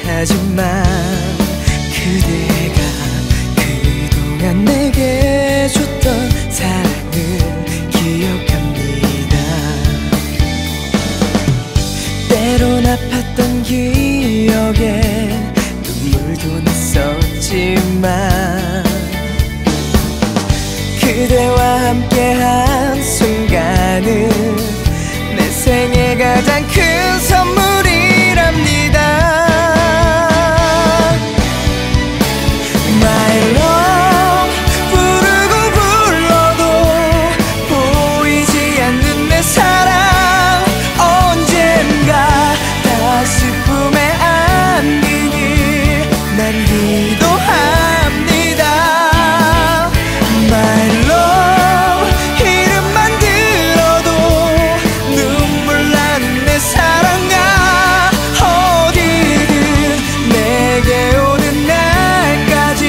하지만 그대가 그동안 내게 줬던 사랑을 기억합니다. 때론 아팠던 기억에 눈물도 났었지만 그대와 함께한 순간은 내 생애 가장 큰 선물이랍니다. My love 부르고 불러도 보이지 않는 내 사랑 언젠가 다시 품에 안기길 난 기도합니다. My love 이름만 들어도 눈물 나는 내 사랑아 어디든 내게 오는 날까지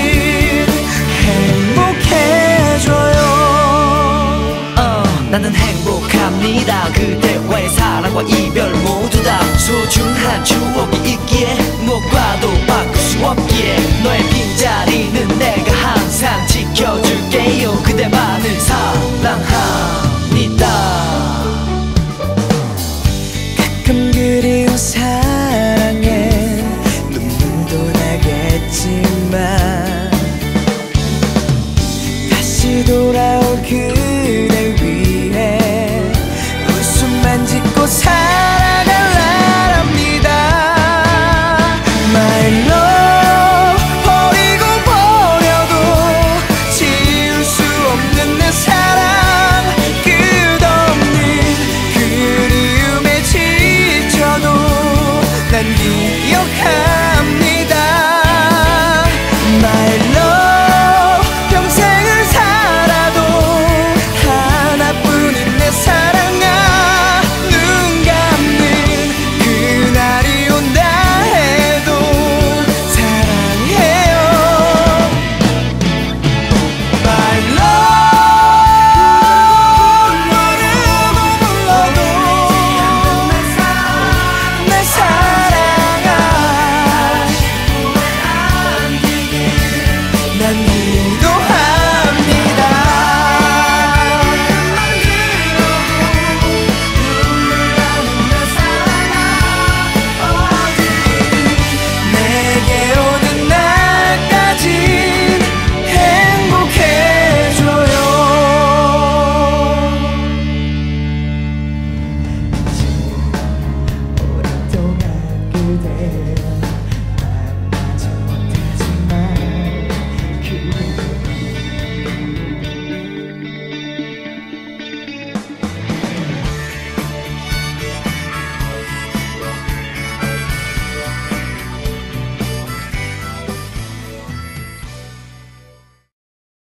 행복해져요. 나는 행복합니다. 그대와의 사랑과 이별 모두 다 소중한 추억이 있기에 무엇과도 바꿀 수 없기에 너의 빈자리는 내가 항상 지켜줄게요. 그대만을 사랑합니다. 가끔 그리운 사랑에 눈물도 나겠지만 다시 돌아올 그대 위해 웃음만 짓고 살아갈 나랍니다. My love 버리고 버려도 지울 수 없는 내 사랑 끝없는 그리움에 지쳐도 난 기억합니다. My love